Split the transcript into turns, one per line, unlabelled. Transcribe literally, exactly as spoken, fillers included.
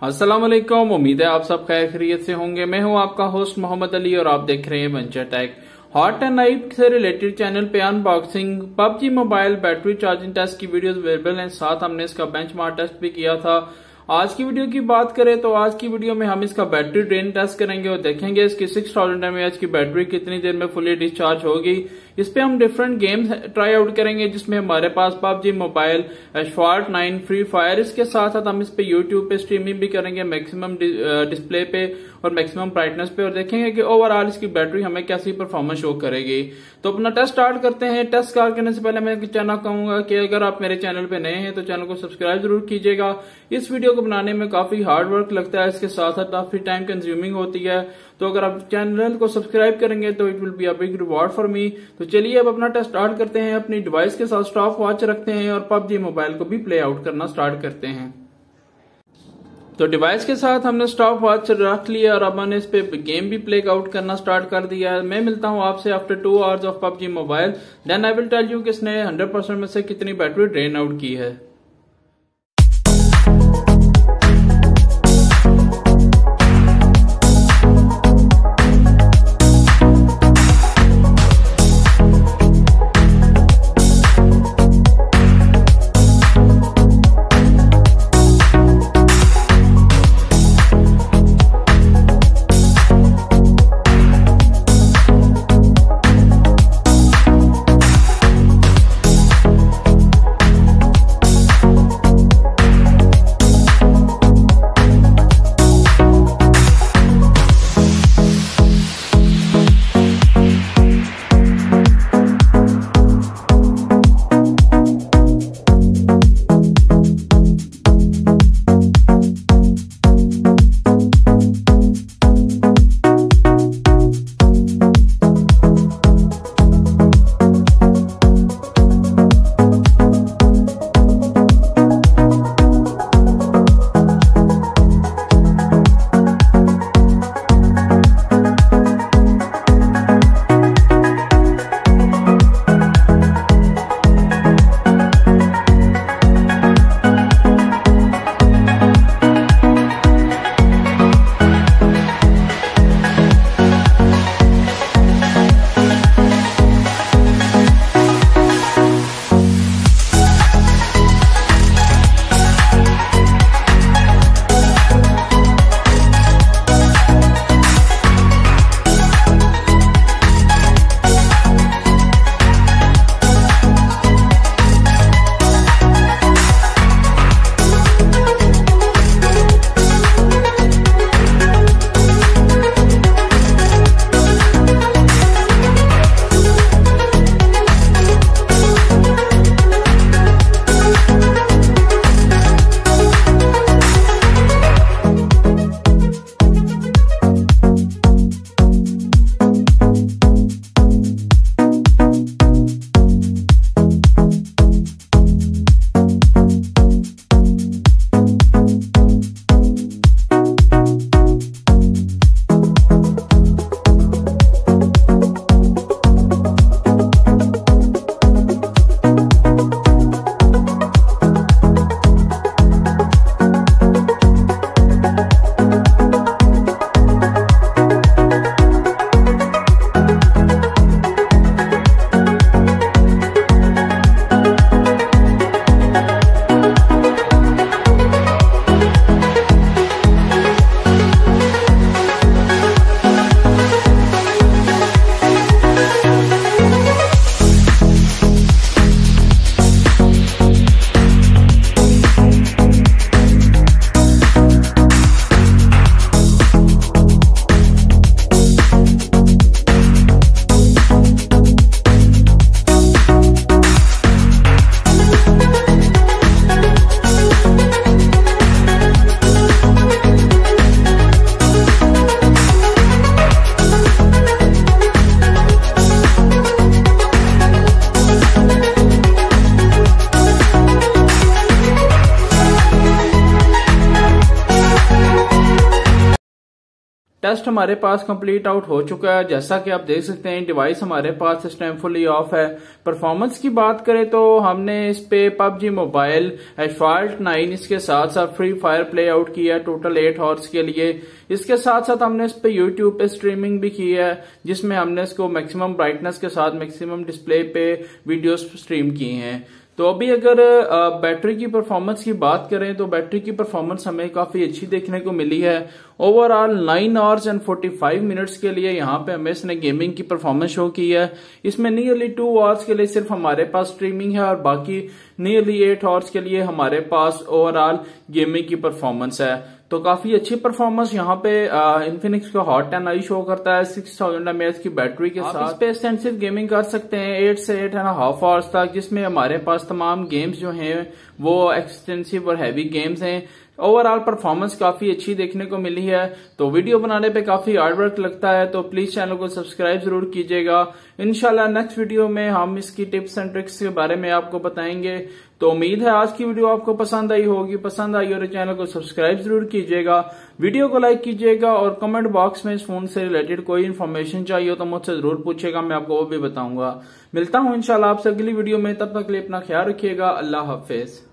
अस्सलाम वालेकुम। उम्मीद है आप सब खैर खैरियत से होंगे। मैं हूं आपका होस्ट मोहम्मद अली और आप देख रहे हैं venture tech. Hot and night से रिलेटेड चैनल पे unboxing, PUBG mobile battery charging test की वीडियोस अवेलेबल हैं। साथ हमने इसका बेंचमार्क टेस्ट भी किया था। आज की वीडियो की बात करें तो आज की वीडियो में हम इसका बैटरी ड्रेन टेस्ट करेंगे और देखेंगे इसकी six thousand M A H की बैटरी कितनी देर में फुली डिस्चार्ज होगी। इस पे हम डिफरेंट गेम्स ट्राई आउट करेंगे जिसमें हमारे पास PUBG mobile, Asphalt nine, free fire, इसके साथ साथ हम इस पे यूट्यूब पे स्ट्रीमिंग भी करेंगे मैक्सिमम डिस्प्ले पे और मैक्सिमम ब्राइटनेस पे, और देखेंगे कि ओवरऑल इसकी बैटरी हमें कैसी परफॉर्मेंस शो करेगी। तो अपना टेस्ट स्टार्ट करते हैं। टेस्ट स्टार्ट करने से पहले मैं कहना कहूंगा कि अगर आप मेरे चैनल पे नए हैं तो चैनल को सब्सक्राइब जरूर कीजिएगा। इस वीडियो को बनाने में काफी हार्ड वर्क लगता है, इसके साथ साथ काफी टाइम कंज्यूमिंग होती है। तो अगर आप चैनल को सब्सक्राइब करेंगे तो it will be a big reward for me. तो चलिए अब अपना टेस्ट स्टार्ट करते हैं। अपनी डिवाइस के साथ स्टॉप वॉच रखते हैं और पबजी मोबाइल को भी प्ले आउट करना स्टार्ट करते हैं। तो डिवाइस के साथ हमने स्टॉप वॉच रख लिया और अब मैंने इस पे गेम भी प्ले आउट करना स्टार्ट कर दिया है। मैं मिलता हूं आपसे after two hours of PUBG mobile, then I will tell you कि इसने हंड्रेड परसेंट में से कितनी बैटरी ड्रेन आउट की है। टेस्ट हमारे पास कंप्लीट आउट हो चुका है। जैसा कि आप देख सकते हैं डिवाइस हमारे पास इस टाइम फुली ऑफ है। परफॉर्मेंस की बात करें तो हमने इस पे पबजी मोबाइल, एसफाल्ट नाइन, इसके साथ साथ फ्री फायर प्ले आउट किया है टोटल एट हॉर्स के लिए। इसके साथ साथ हमने इस पे यूट्यूब पे स्ट्रीमिंग भी की है, जिसमें हमने इसको मैक्सिमम ब्राइटनेस के साथ मैक्सिमम डिस्प्ले पे वीडियोस स्ट्रीम किए हैं। तो अभी अगर बैटरी की परफॉर्मेंस की बात करें तो बैटरी की परफॉर्मेंस हमें काफी अच्छी देखने को मिली है। Overall nine hours and forty five minutes के लिए यहाँ पे हमें इसने गेमिंग की परफॉर्मेंस शो की है। इसमें नियरली टू आवर्स के लिए सिर्फ हमारे पास स्ट्रीमिंग है और बाकी नियरली एट आवर्स के लिए हमारे पास ओवरऑल गेमिंग की परफॉर्मेंस है। तो काफी अच्छी परफॉर्मेंस यहाँ पे इन्फिनिक्स का हॉट टेन आई शो करता है सिक्स थाउजेंड एम एच की बैटरी के साथ। इस पे एक्सटेंसिव गेमिंग कर सकते हैं एट से एट एंड हाफ आवर्स तक, जिसमें हमारे पास तमाम गेम्स जो हैं वो एक्सटेंसिव और हैवी गेम्स हैं। ओवरऑल परफॉर्मेंस काफी अच्छी देखने को मिली है। तो वीडियो बनाने पे काफी हार्ड वर्क लगता है, तो प्लीज चैनल को सब्सक्राइब जरूर कीजिएगा। इंशाल्लाह नेक्स्ट वीडियो में हम इसकी टिप्स एंड ट्रिक्स के बारे में आपको बताएंगे। तो उम्मीद है आज की वीडियो आपको पसंद आई होगी। पसंद आई और चैनल को सब्सक्राइब जरूर कीजिएगा, वीडियो को लाइक कीजिएगा और कमेंट बॉक्स में इस फोन से रिलेटेड कोई इन्फॉर्मेशन चाहिए हो तो मुझसे जरूर पूछेगा, मैं आपको वो भी बताऊंगा। मिलता हूं इंशाल्लाह आपसे अगली वीडियो में, तब तक के लिए अपना ख्याल रखिएगा। अल्लाह हाफिज।